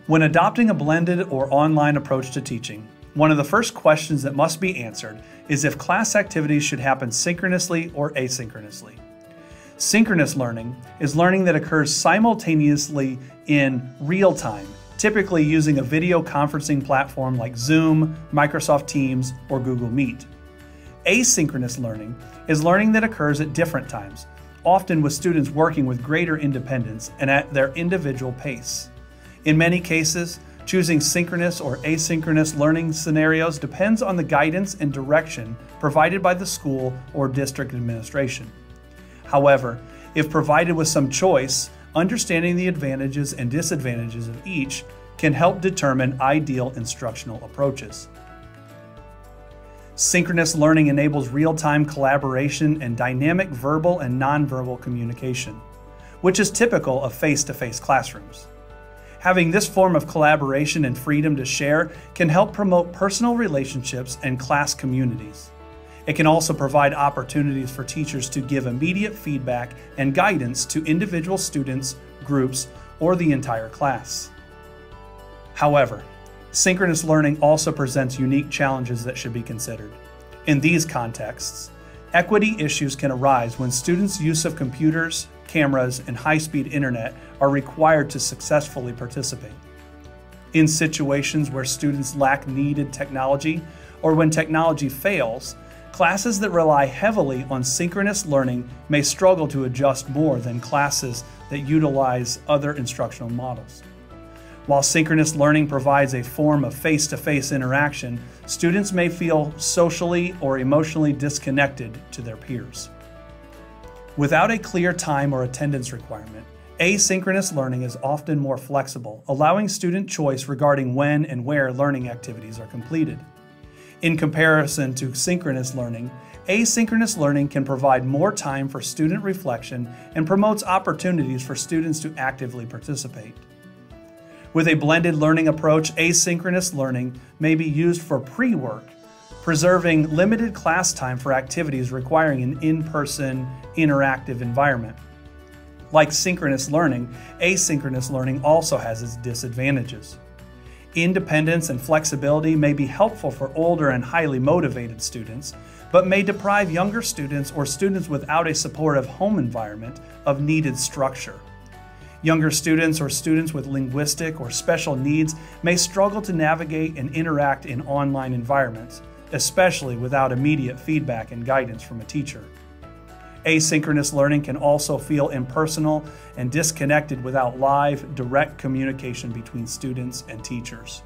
When adopting a blended or online approach to teaching, one of the first questions that must be answered is if class activities should happen synchronously or asynchronously. Synchronous learning is learning that occurs simultaneously in real time, typically using a video conferencing platform like Zoom, Microsoft Teams, or Google Meet. Asynchronous learning is learning that occurs at different times, often with students working with greater independence and at their individual pace. In many cases, choosing synchronous or asynchronous learning scenarios depends on the guidance and direction provided by the school or district administration. However, if provided with some choice, understanding the advantages and disadvantages of each can help determine ideal instructional approaches. Synchronous learning enables real-time collaboration and dynamic verbal and nonverbal communication, which is typical of face-to-face classrooms. Having this form of collaboration and freedom to share can help promote personal relationships and class communities. It can also provide opportunities for teachers to give immediate feedback and guidance to individual students, groups, or the entire class. However, synchronous learning also presents unique challenges that should be considered. In these contexts, equity issues can arise when students' use of computers, cameras, and high-speed internet are required to successfully participate. In situations where students lack needed technology or when technology fails, classes that rely heavily on synchronous learning may struggle to adjust more than classes that utilize other instructional models. While synchronous learning provides a form of face-to-face interaction, students may feel socially or emotionally disconnected to their peers. Without a clear time or attendance requirement, asynchronous learning is often more flexible, allowing student choice regarding when and where learning activities are completed. In comparison to synchronous learning, asynchronous learning can provide more time for student reflection and promotes opportunities for students to actively participate. With a blended learning approach, asynchronous learning may be used for pre-work, preserving limited class time for activities requiring an in-person, interactive environment. Like synchronous learning, asynchronous learning also has its disadvantages. Independence and flexibility may be helpful for older and highly motivated students, but may deprive younger students or students without a supportive home environment of needed structure. Younger students or students with linguistic or special needs may struggle to navigate and interact in online environments, especially without immediate feedback and guidance from a teacher. Asynchronous learning can also feel impersonal and disconnected without live, direct communication between students and teachers.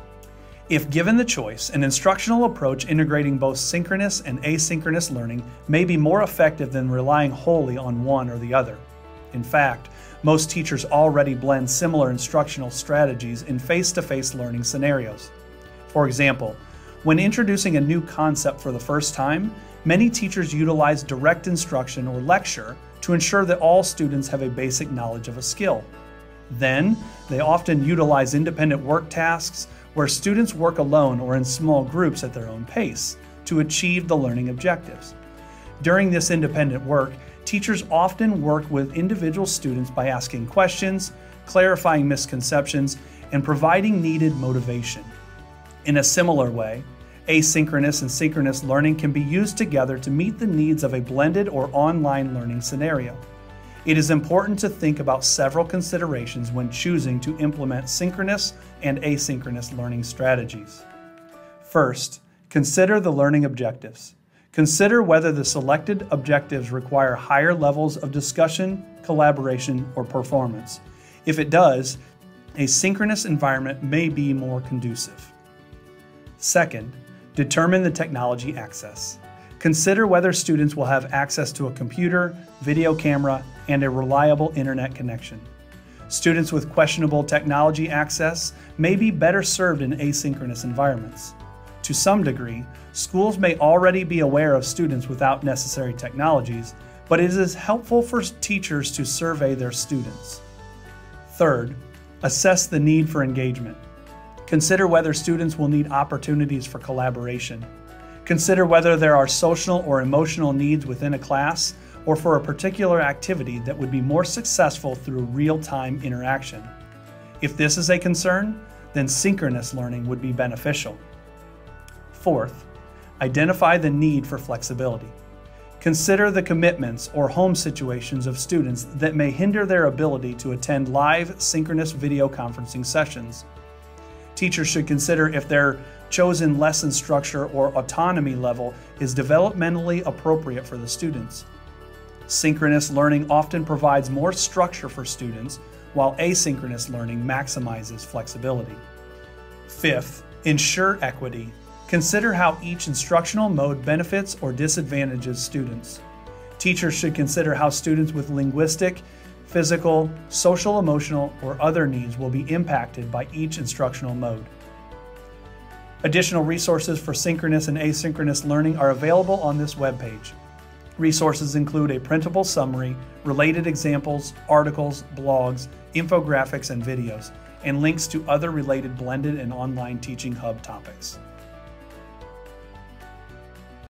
If given the choice, an instructional approach integrating both synchronous and asynchronous learning may be more effective than relying wholly on one or the other. In fact, most teachers already blend similar instructional strategies in face-to-face learning scenarios. For example, when introducing a new concept for the first time, many teachers utilize direct instruction or lecture to ensure that all students have a basic knowledge of a skill. Then, they often utilize independent work tasks where students work alone or in small groups at their own pace to achieve the learning objectives. During this independent work, teachers often work with individual students by asking questions, clarifying misconceptions, and providing needed motivation. In a similar way, asynchronous and synchronous learning can be used together to meet the needs of a blended or online learning scenario. It is important to think about several considerations when choosing to implement synchronous and asynchronous learning strategies. First, consider the learning objectives. Consider whether the selected objectives require higher levels of discussion, collaboration, or performance. If it does, a synchronous environment may be more conducive. Second, determine the technology access. Consider whether students will have access to a computer, video camera, and a reliable internet connection. Students with questionable technology access may be better served in asynchronous environments. To some degree, schools may already be aware of students without necessary technologies, but it is helpful for teachers to survey their students. Third, assess the need for engagement. Consider whether students will need opportunities for collaboration. Consider whether there are social or emotional needs within a class or for a particular activity that would be more successful through real-time interaction. If this is a concern, then synchronous learning would be beneficial. Fourth, identify the need for flexibility. Consider the commitments or home situations of students that may hinder their ability to attend live synchronous video conferencing sessions. Teachers should consider if their chosen lesson structure or autonomy level is developmentally appropriate for the students. Synchronous learning often provides more structure for students, while asynchronous learning maximizes flexibility. Fifth, ensure equity. Consider how each instructional mode benefits or disadvantages students. Teachers should consider how students with linguistic, physical, social, emotional, or other needs will be impacted by each instructional mode. Additional resources for synchronous and asynchronous learning are available on this webpage. Resources include a printable summary, related examples, articles, blogs, infographics, and videos, and links to other related blended and online teaching hub topics.